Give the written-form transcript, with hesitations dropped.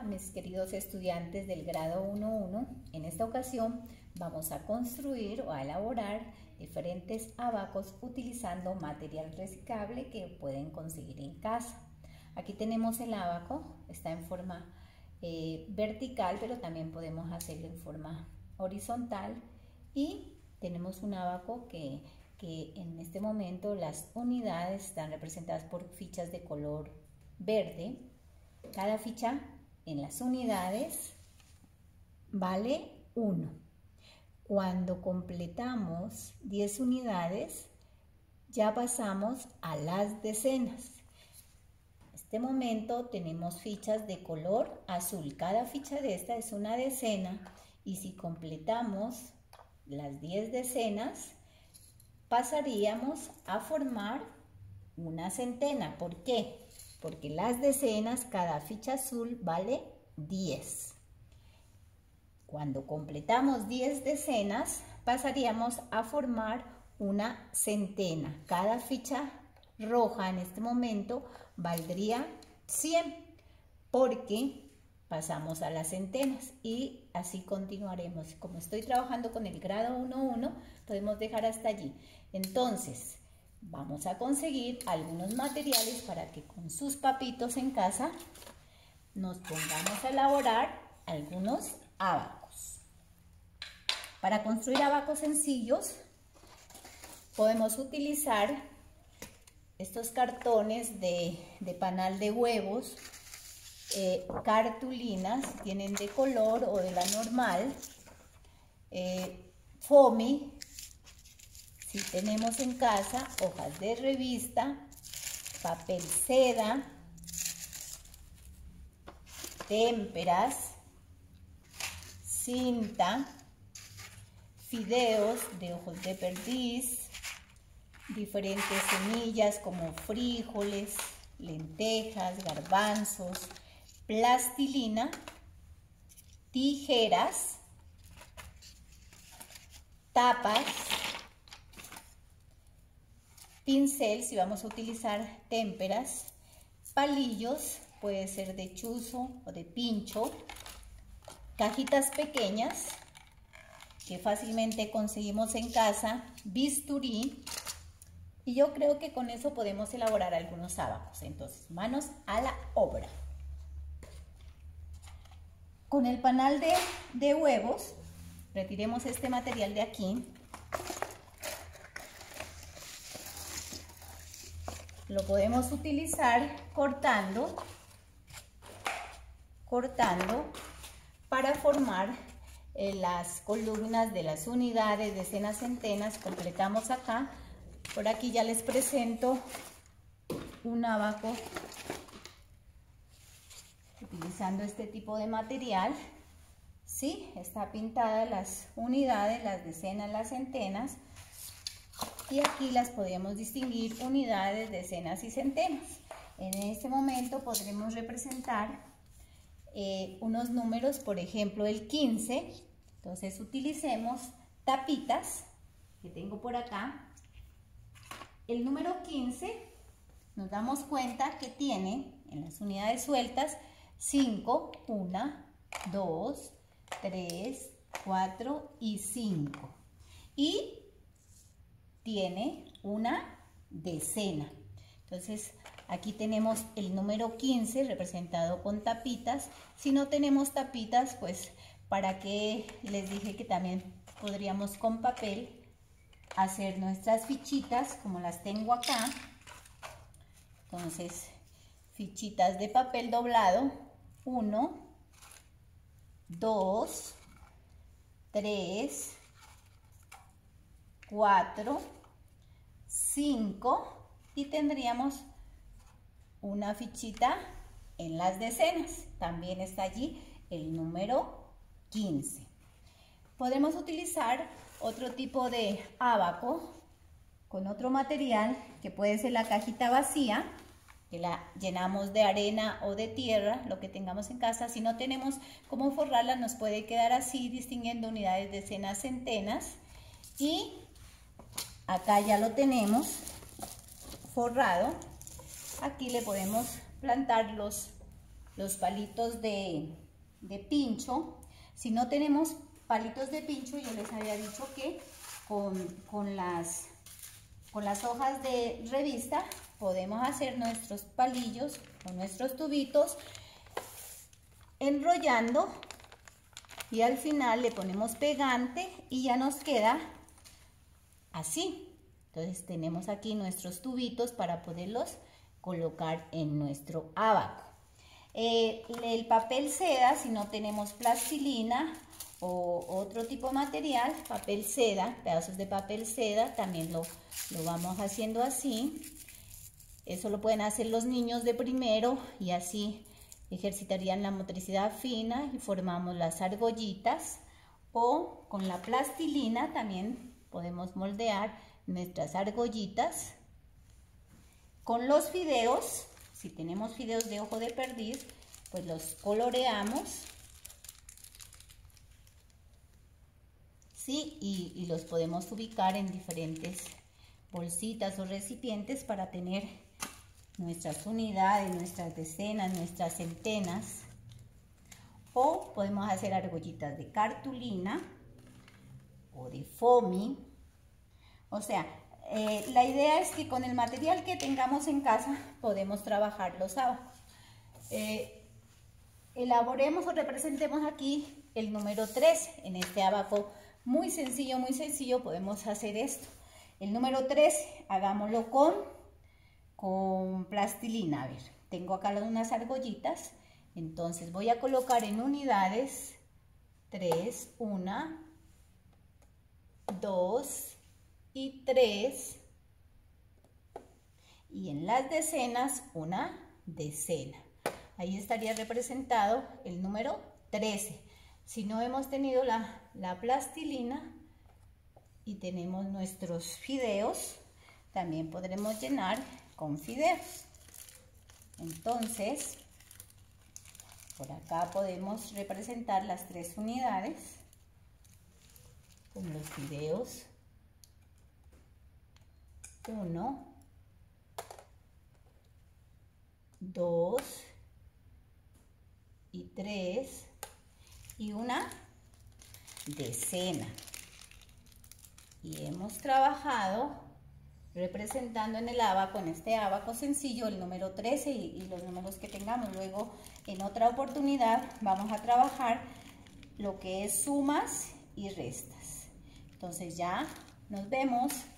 mis queridos estudiantes del grado 1.1. En esta ocasión vamos a construir o a elaborar diferentes abacos utilizando material reciclable que pueden conseguir en casa. Aquí tenemos el abaco, está en forma vertical, pero también podemos hacerlo en forma horizontal, y tenemos un abaco que en este momento las unidades están representadas por fichas de color verde. Cada ficha en las unidades vale 1. Cuando completamos 10 unidades, ya pasamos a las decenas. En este momento tenemos fichas de color azul. Cada ficha de esta es una decena, y si completamos las 10 decenas, pasaríamos a formar una centena. ¿Por qué? Porque las decenas, cada ficha azul vale 10. Cuando completamos 10 decenas, pasaríamos a formar una centena. Cada ficha roja en este momento valdría 100, porque pasamos a las centenas, y así continuaremos. Como estoy trabajando con el grado 1.1, podemos dejar hasta allí. Entonces, vamos a conseguir algunos materiales para que con sus papitos en casa nos pongamos a elaborar algunos abacos. Para construir abacos sencillos, podemos utilizar estos cartones de panal de huevos, cartulinas, tienen de color o de la normal, foamy, si tenemos en casa, hojas de revista, papel seda, témperas, cinta, fideos de ojos de perdiz, diferentes semillas como frijoles, lentejas, garbanzos, plastilina, tijeras, tapas, pincel si vamos a utilizar témperas, palillos, puede ser de chuzo o de pincho, cajitas pequeñas que fácilmente conseguimos en casa, bisturí, y yo creo que con eso podemos elaborar algunos abacos. Entonces, manos a la obra. Con el panal de huevos, retiremos este material de aquí. Lo podemos utilizar cortando para formar las columnas de las unidades, decenas, centenas. Completamos acá. Por aquí ya les presento un abaco utilizando este tipo de material. Sí, está pintada las unidades, las decenas, las centenas, y aquí las podemos distinguir: unidades, decenas y centenas. En este momento podremos representar unos números, por ejemplo el 15. Entonces utilicemos tapitas que tengo por acá. El número 15 nos damos cuenta que tiene en las unidades sueltas 5, 1, 2, 3, 4 y 5. Y tiene una decena. Entonces aquí tenemos el número 15 representado con tapitas. Si no tenemos tapitas, pues para qué les dije que también podríamos con papel hacer nuestras fichitas como las tengo acá. Entonces, fichitas de papel doblado: 1, 2, 3, 4, 5, y tendríamos una fichita en las decenas. También está allí el número 15. Podemos utilizar otro tipo de abaco con otro material, que puede ser la cajita vacía, que la llenamos de arena o de tierra, lo que tengamos en casa. Si no tenemos cómo forrarla, nos puede quedar así, distinguiendo unidades, decenas, centenas. Y acá ya lo tenemos forrado. Aquí le podemos plantar los los palitos de pincho. Si no tenemos palitos de pincho, yo les había dicho que con las hojas de revista podemos hacer nuestros palillos o nuestros tubitos enrollando, y al final le ponemos pegante y ya nos queda así. Entonces tenemos aquí nuestros tubitos para poderlos colocar en nuestro abaco. El papel seda, si no tenemos plastilina o otro tipo de material, papel seda, pedazos de papel seda, también lo vamos haciendo así. Eso lo pueden hacer los niños de primero y así ejercitarían la motricidad fina y formamos las argollitas. O con la plastilina también podemos moldear nuestras argollitas. Con los fideos, si tenemos fideos de ojo de perdiz, pues los coloreamos, ¿sí? Y los podemos ubicar en diferentes bolsitas o recipientes para tener nuestras unidades, nuestras decenas, nuestras centenas. O podemos hacer argollitas de cartulina o de foamy. O sea, la idea es que con el material que tengamos en casa podemos trabajar los abacos. Elaboremos o representemos aquí el número 3 en este abaco. Muy sencillo podemos hacer esto. El número 3, hagámoslo con plastilina. A ver, tengo acá unas argollitas, entonces voy a colocar en unidades 3, 1, 2 y 3, y en las decenas una decena. Ahí estaría representado el número 13. Si no hemos tenido la plastilina y tenemos nuestros fideos, también podremos llenar con fideos. Entonces, por acá podemos representar las 3 unidades con los fideos. 1, 2 y 3 y una decena. Y hemos trabajado representando en el abaco, en este abaco sencillo, el número 13 y los números que tengamos. Luego, en otra oportunidad, vamos a trabajar lo que es sumas y restas. Entonces ya nos vemos.